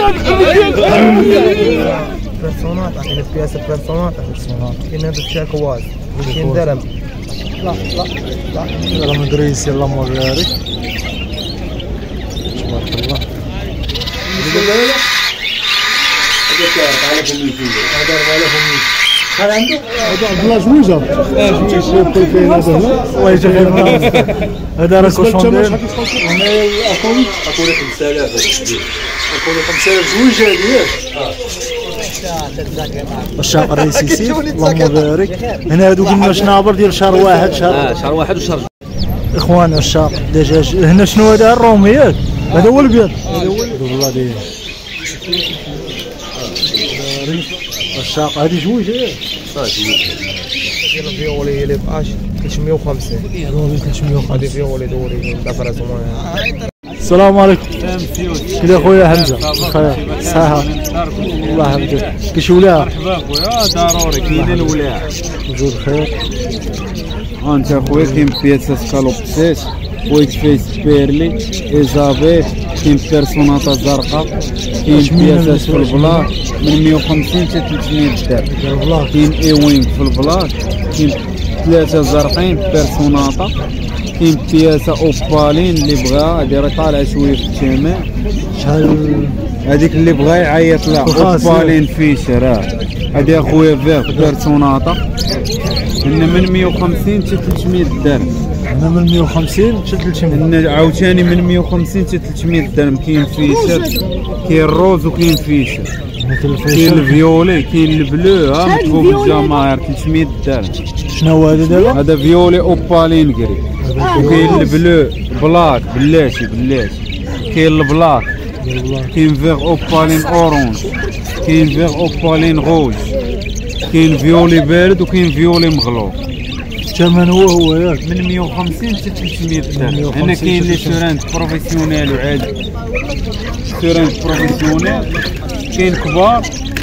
بيرسونات عطيني بياسة بيرسونات كاين هذا الشاكواز كاين درهم لا درهم دريسي اللهم بارك تبارك الله هذا عنده هذا زويجه الله يجزاك هذا راه كوشون ديال انا اكوني 5000 اكوني 5000 زويجه ديال الشهر الرئيسي اللهم بارك هنا هذوك الشنابر ديال شهر واحد شهر واحد وشهر اخوان الشهر دجاج هنا شنو هذا الرومي ياك هذا هو البيض والله داير الشاق هذه جويجه ياك ديال الفيولي اللي ب 350 فيولي 350 هذه فيولي دوري دافرا زمان. السلام عليكم. كي اخويا حمزه بخير صحه الله يحفظك كيش ولاها مرحبا خويا ضروري كاين الولاع وجود خير انت اخويا كاين بياسه سكالوبسيس وايت فيس بيرلي ايزابيت كاين بيرسوناطا زرقاء كاين بياسات في البلاك من 150 حتى 300 درهم كاين ايوينغ في البلاك كاين 3 زرقين بيرسوناطا كاين بياسه اوبالين اللي بغاها هادي راه طالعه شويه في الثمن شحال هذيك اللي بغا يعيط لها اوبالين فيشر هادي اخويا فيغ بيرسوناطا من 150 حتى 300 درهم انا من 150 حتى 300 عاوتاني من 150 حتى 300 درهم كاين فيشر كاين الروز وكاين فيشر كاين الفيولي كاين البلو مكتوب بالجماهير 300 درهم. شنو هو هذا دابا؟ هذا فيولي اوبالين كري وكاين البلو بلاك بلاتي كاين البلاك كاين فيغ اوبالين اورونج كاين فيغ اوبالين روج كاين فيولي بارد وكاين فيولي مغلوق. الثمن هو ياك من 150 حتى 300 درهم. هنا كاين لي سورانت بروفيسيونيل وعادي سورانت بروفيسيونيل كاين كبار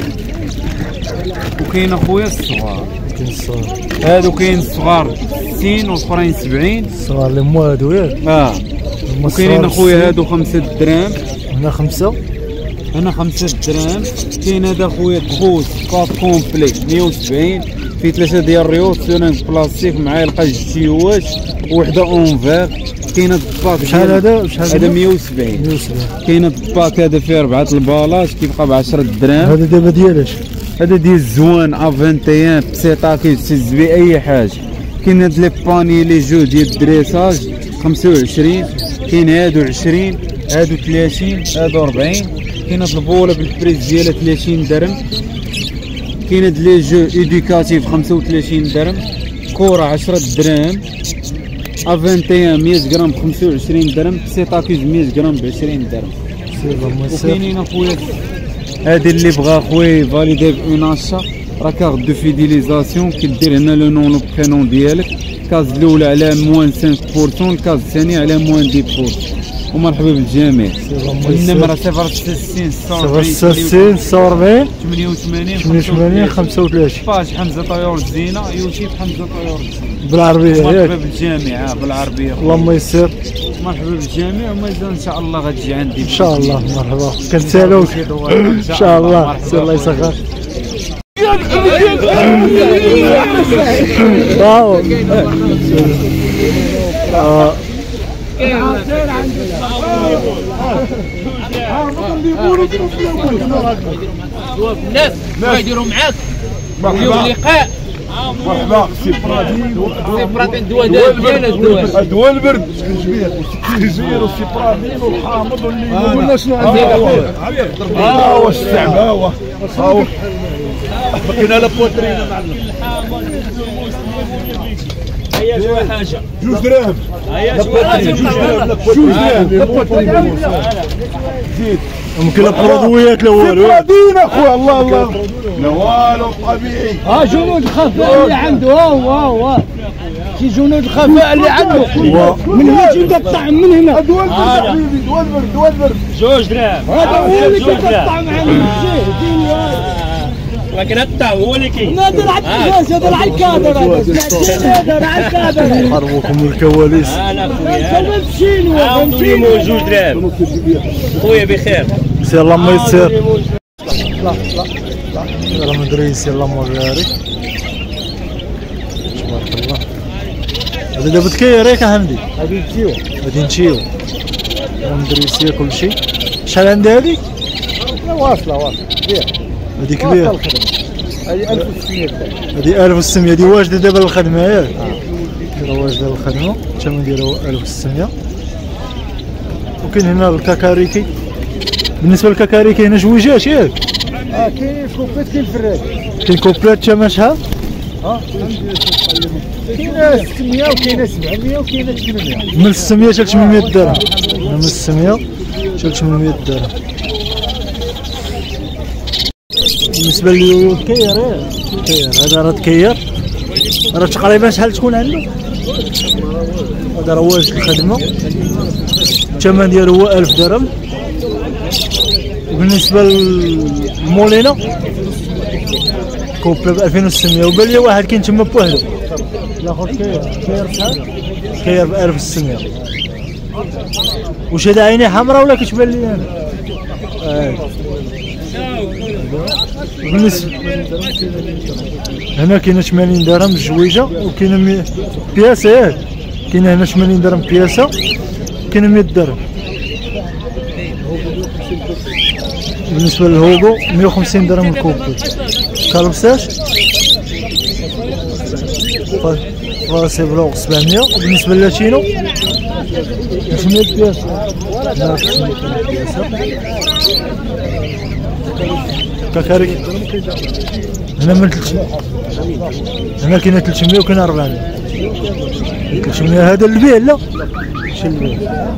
وكاين اخويا الصغار. كاين الصغار هادو كاين الصغار 60 والاخرين 70 الصغار اللي هما هادو ياك وكاينين اخويا هادو 5 دراهم هنا 5 هنا 5 دراهم. كاين هذا اخويا دخوس كاب كومبلي 170 فيه 3 ديال الريوط سورانت بلاستيك مع يلقى جتيواش وحده اونفير. كاين هاد الباك شحال هذا هذا 170 كاين هاد الباك هذا فيه 4 البالاط كيبقى ب 10 دراهم. هذا دابا ديالاش هذا ديال الزوان ا 21 بسيطاكي تهز بيه اي حاجه. كاين هاد لي باني لي جو ديال الدريساج 25 كاين هادو 20 هادو 30 هادو 40 كاين هاد البوله بالبريز ديالها 30 درهم. كاين هاد لي جو ايديكاتيف 35 درهم. كوره 10 دراهم ا 21 100 غرام ب 25 درهم. بسيطاكيز 100 غرام ب 20 درهم. وكاينين اخويا هادي اللي بغا خويا فاليدي بون اشا راه كارت دو فيديليزاسيون كدير هنا لو نون لو برينون ديالك. الكاز الاولى على موان 5% الكاز الثاني على موان 10%. ومرحبا بالجميع. النمره 066 46 46 88 35 باج حمزه طيور الزينه يوتيوب حمزه طيور الزينه بالعربيه ياك. مرحبا بالجميع بالعربيه. اللهم يسر. مرحبا بالجميع ومازال ان شاء الله غتجي عندي ان شاء الله. مرحبا كنسالوك ان شاء الله. الله يسخر. واو الناس ما يديروا معاك اليوم لقاء. مرحبا سي برادين دواء ديالنا دواء البرد كيجير وسي برادين والحامض والليمون ولا شنو عندنا واش التعبه كاينه لا بوترينا مع هيا شويه حاجه 2 دراهم هيا شويه حاجه 2 دراهم زيد ممكن لا برودويات لا والو برادين اخويا الله لا والو طبيعي. جنود الخفاء اللي عنده ها شي جنود الخفاء اللي عنده من هنا تجي الطعم من هنا. دوا البرد حبيبي دوا البرد 2 دراهم هذا هو اللي كيقطع معنا لكن الطعم هو اللي كاين. نادر على الكاس هذا على الكادر هذا على الكادر حربكم الكواليس. انا خويا فهمتيني موجود 2 دراهم خويا بخير. سير الله ما يسير. لا يلا مدريسي اللهم بارك تبارك الله. هذا دابا تكير ياك حمدي؟ غادي نمشيو مدريسي كل شيء. شحال عندها هذيك؟ واصله كبير. هذه كبيره. هذه 1600. هذه 1600. هذه واجده دابا للخدمه ياك؟ واجده للخدمه. الثمن ديالها 1600. وكاين هنا الكاكاريكي. بالنسبه للكاكاريكي هنا جويجات ياك؟ كاين كوبليت كاين الفراد. كاين كوبليت ثمن شحال؟ كاين 600 وكاين 700 وكاين 800. من 600 حتى 800 درهم. من 600 حتى 800 درهم. بالنسبه للكير هذا راه تكير راه تقريبا شحال تكون عنده؟ هذا راه واجد الخدمه. الثمن ديالو هو 1000 درهم. وبالنسبه للمولينا كوبل ب 2600. وبان لي واحد كاين تما بوحدو. الاخر كير بشحال؟ كير ب 1600. واش هذا عيني حمراء ولا كتبان لي انا؟ بالنسبه هنا كاينه 80 درهم الجويجه وكاينه بياسه ياك؟ كاينه هنا 80 درهم بياسه كاينه 100 درهم. بالنسبه للهوغو 150 درهم الكوبل. كالبساش فراسي بلوغ 700. وبالنسبه للاتينو 900 بياسه. كاكاريك هنا من 300. هنا كاينه 300 وكاينه 400. 300 هذا البيع لا ماشي البيع.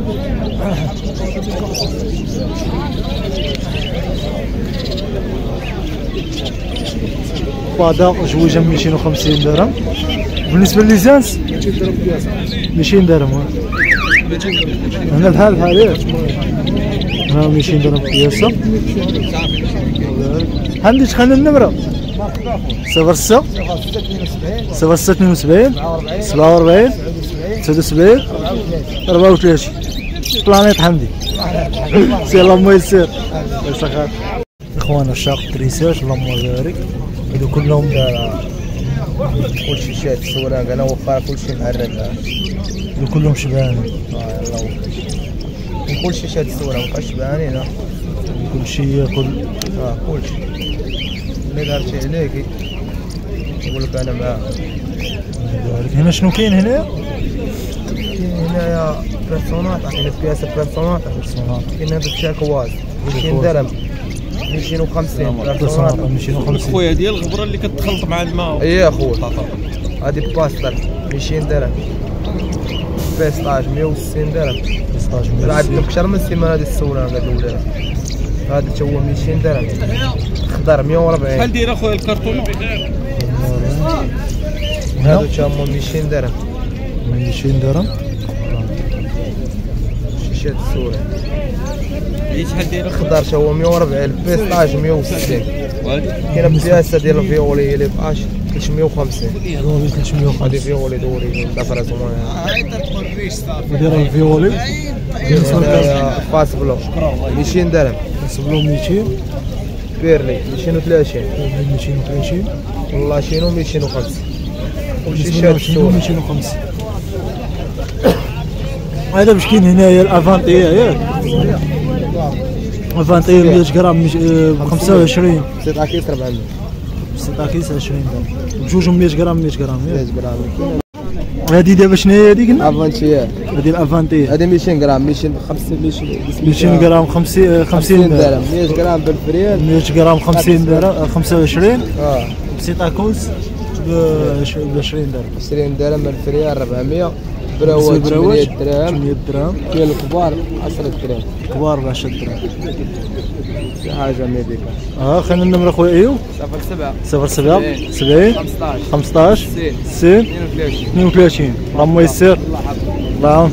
بادا جويجه 250 درهم. بالنسبه لليزانس 200 درهم. هنا بحال ياك؟ هنا 200 درهم بياسه. حمدي شحال النمره؟ 06 0672 47 79 34. بلانيت حمدي. سي اللهم يسير. اخوانا الشاق تريساج اللهم بارك. هادو كلهم دار كلشي شاد السوراق. انا وفر كلشي مع الرجال. هادو كلهم شبان. يلا كلشي شاد السوراق مابقاش شبانين. كلشي ياكل. كلشي اللي دار شي عليك يقول لك انا معاه. هنا شنو كاين هنايا؟ كاين هنايا بيرسونات. عطيني بياسه بيرسونات. كاين هذا الشاكواز 200 درهم 250 بيرسونات. 250 خويا ديال الغبره اللي كتخلط مع الماء. اي اخويا هذه باستر 200 درهم. بيستاج 160 درهم. بيستاج عندك اكثر من سيمانه هذه السوراق هذا الولاد. هذا تا هو 200 درهم. خضر 140. شحال داير اخويا الكرتونه؟ هذا تا هو 200 درهم. 200 درهم. شيشات السوراق. شحال داير الخضر تا هو 140. البيستاج 160. كاينه بياسه ديال الفيولي اللي ب 350. هذه فيولي دوري دافرا زوين. داير الفيولي فاس بلو 200 درهم. فاس بلو 200. بيرلي 230. 230. والله شينو 250. وشيشات السوق 250. هذا باش كاين هنايا الافانتيه ياك؟ الافانتيه 100 غرام ب 25. 6 كيس 400. 6 كيس 20 درهم. بجوجهم 100 غرام 100 غرام. 100 غرام. هذه دابا شنو هي هذيك؟ افانتيه. هذه الافانتيه. هذه 200 غرام 200 غرام 50 درهم. 100 غرام بالفريال 100 غرام 50 درهم 25. بسيطاكوس ب 20 درهم. 20 درهم بالفريال 400. براوات 800 درهم. 800 درهم. كاين الكبار 10 درهم. الكبار ب 10 درهم. شي حاجه ميديكال. خلينا النمره خويا ايوب. 07 70 15 60 32. اللهم يسر. الله يعاون.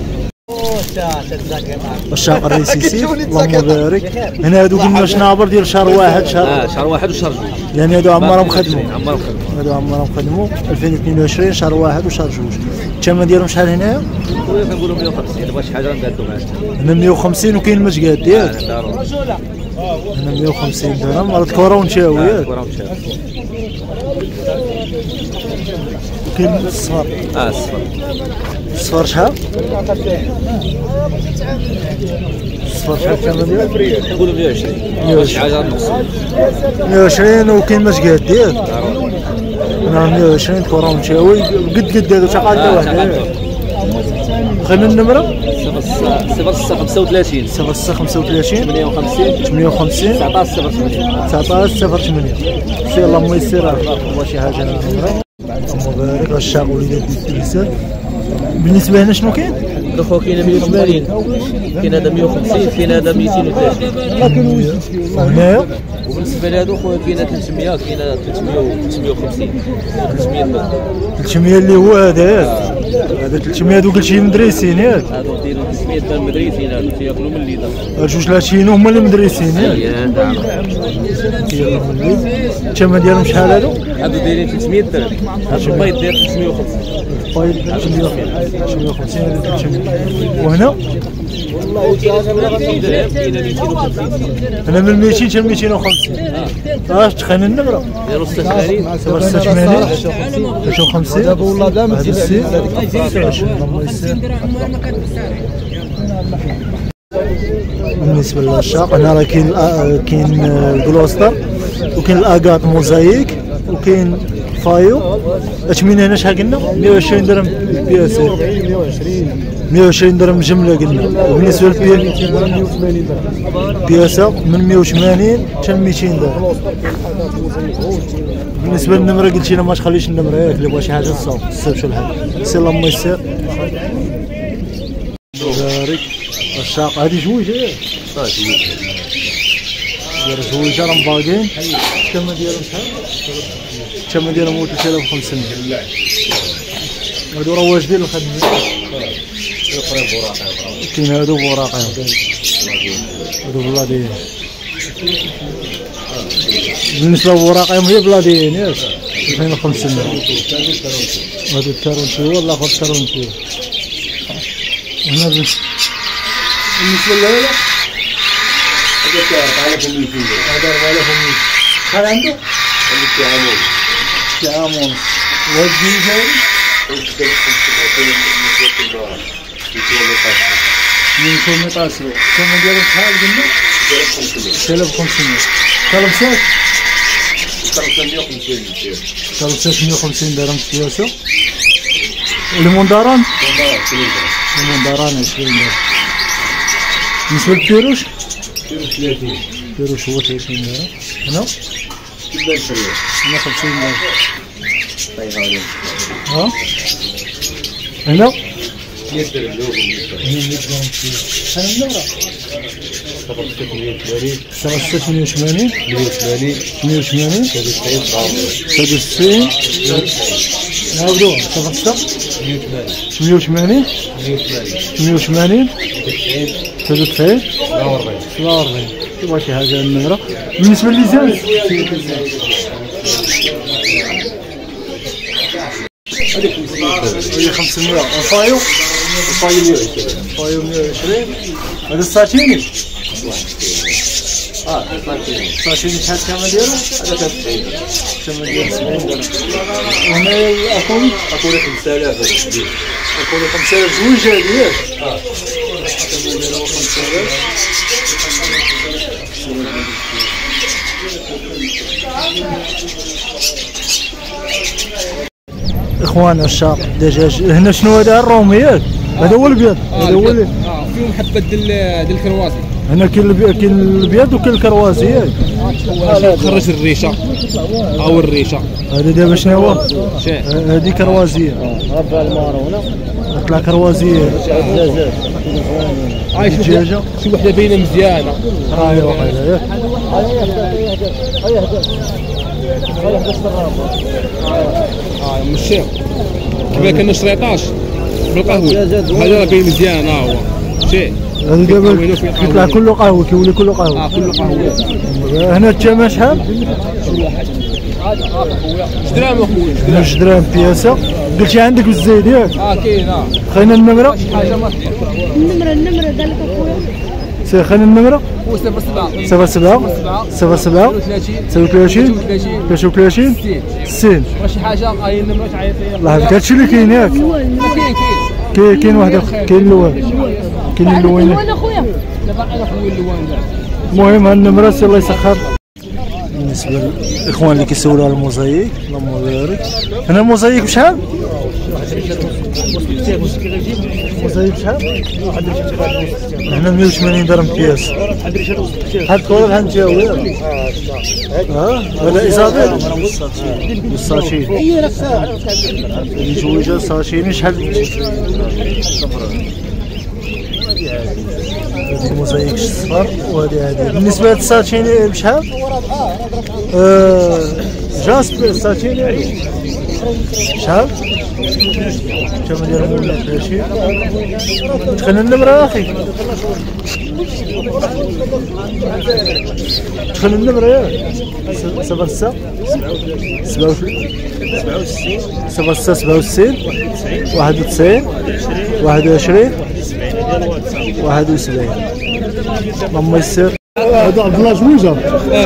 الشاق الريسيسي اللهم بارك. هنا هادو قلنا شنابر ديال شهر واحد شهر واحد وشهر جوج. يعني هادو عمرهم خدموا. هادو عمرهم خدموا 2022 شهر واحد وشهر جوج. الثمن ديالهم شحال هنايا؟ خويا كنقولوا 150 بغا شي حاجه نقادو معاك. هنا 150 وكاين مجقاد ياك؟ هنا 150 درهم. هاد الكره ونشاوي ياك؟ وكاين الصفر. الصفر. الصفر شحال؟ الصفر شحال الثمن ديالو؟ كنقولوا 120 شي حاجه نقص. 120 وكاين مجقاد ياك؟ هنا 120 كره ونشاوي قد هادو شحال واحد. خلينا النمره 0635 35 58 58 19 08. سير اللهم يسر هو شي حاجه النمره. اللهم بارك الشاق وليدات النساء. بالنسبه هنا شنو كاين؟ الاخوه كاين 180 كاين هذا 150 كاين هذا 230. وهنايا وبالنسبه لهادو خويا كاين 300 كاين 350 300 اللي هو هذا 300 هذوك كلشي مدرسين ياك؟ هادو دايرين 300 درهم مدرسين هادو تياكلوا من الليل. جوج لاشين هما اللي مدرسين ياك؟ الثمن ديالهم شحال هادو؟ هادو دايرين 300 درهم. هاد البيض داير 350. البيض 350 وهنا؟ والله كاين 250 درهم كاين 250. هنا من 200 حتى 250. اش تخاني النمره؟ 86 53 دابا والله بلا ما تزيد. بالنسبه للعشاق هنا راه كاين الكلوستر وكاين الاكاط موزايك وكاين فايو. اثمن هنا شحال قلنا؟ 120 درهم بياسين. 120 درهم جمله قلنا. وبالنسبه بياسه من 180 حتى 200 درهم. بالنسبه للنمره قلت لنا ما تخليش النمره ياك اللي بغى شي حاجه تصاوب شي الحال. سير اللهم يسر. بارك الشاق هذه جويجه ياك؟ ديال جويجه راهم باقيين. الثمن ديالهم شحال؟ الثمن ديالهم هو 3500. هادو راه واجدين للخدمه. كاين هادو بوراقه هادو بلاديين. بالنسبه للوراقهم هي بلاديين ياك؟ 2500. هادو الكارونتي والله اخر الكارونتي. هنا بالنسبه لهذا هذا 4000 شحال عنده؟ عامون. وهاد الجوج هادي؟ من كوميطاسيو. الثمن ديالو شحال قلنا؟ 3500. كالبسات؟ 350 درهم في البياسة. والمونداران؟ المونداران 20 درهم. بالنسبة للبيروش؟ بيروش هو 30 درهم. هنا؟ هنا 50 درهم. ها؟ هنا؟ 100 درهم. شحال النمرة؟ 180 180 93 نعاودوها 180 180 93 44. تبغى شي حاجة النمرة. بالنسبة للزاز هذه 500. الفايو 120. هذا الساتيني ساتيني شحال الثمن ديالو؟ هذا 90. الثمن ديالو 70 درهم. وهنا الأكولي 5000. الأكولي 5000 زوج هادي ياك؟ الثمن ديالو 5000. اخوان الشاق دجاج. هنا شنو هذا؟ الرومي ياك؟ هذا هو البيض. هذا هو فيهم حبه ديال الكرواسي. هنا كاين البيض وكاين الكرواسي ياك؟ خرج الريشه او الريشه. هذا دابا شنو هو؟ هذه كروازيه. ربع المارونه طلع كروازيه. دجاجه شي وحده باينه مزيانه. هاي واقيلا ياك؟ مشي كما كان شريطاش بالقهوه. هذا راه باين مزيان. هو شي هذا دابا كيطلع كله قهوه. كيولي كله قهوه. كله قهوه. هنا الثمن شحال؟ 2 دراهم اخويا. 2 دراهم بياسه. قلتي عندك بالزايد ياك؟ كاين خلينا النمرة. حاجه ما النمرة قال لك اخويا. سي خلينا النمرة. 7 7 37 33 60. شي حاجه هاي النمره تعيط لي. الله يحفظك هادشي اللي كاين ياك؟ كاين واحد كاين اللوان. كاين اللوان اخويا. دابا انا خويا اللوان كاع. المهم هاد النمرة سي الله يسخر. بالنسبة للإخوان اللي كيسولوا على الموزايك، اللهم بارك. هنا الموزايك بشحال؟ الموزايك بشحال؟ هنا 180 درهم كياس. هاد الكورة بحال متجاوية. هذا إيزابيل. الساشي. الجويجة الساشيني شحال؟ هذه الموزايك الصفر وهذه هذه. بالنسبة لهاد الساشيني بشحال؟ جاسبر الساشيني شحال؟ الثمن ديالهم 30. دخلنا النمرة أخي. دخلنا النمرة ياك. 7 6 67 91 21 71. اللهم يسر. هذا عبد الله جويجه.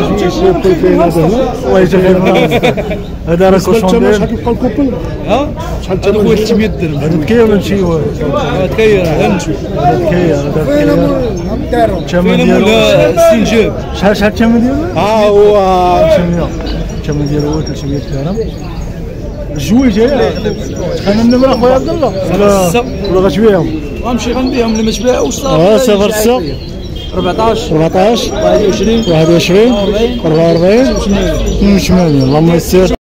الله يجزاك خير. هذا راه كوشون ديال. شحال كيبقى الكوبل؟ شحال الثمن؟ خويا 300 درهم. هذا كاين ولا ماشي هو؟ هذا كاين نمشيو. هذا كاين الثمن ديالو 60 جيب. شحال الثمن ديالو؟ هو 300. الثمن ديالو هو 300 درهم. الجويجه ياك. شحال النمره خويا عبد الله؟ ولا غتبيعهم؟ غنمشي غنبيعهم اللي ما تباعوش صافي. 0 14 21 44 82. اللهم يسر.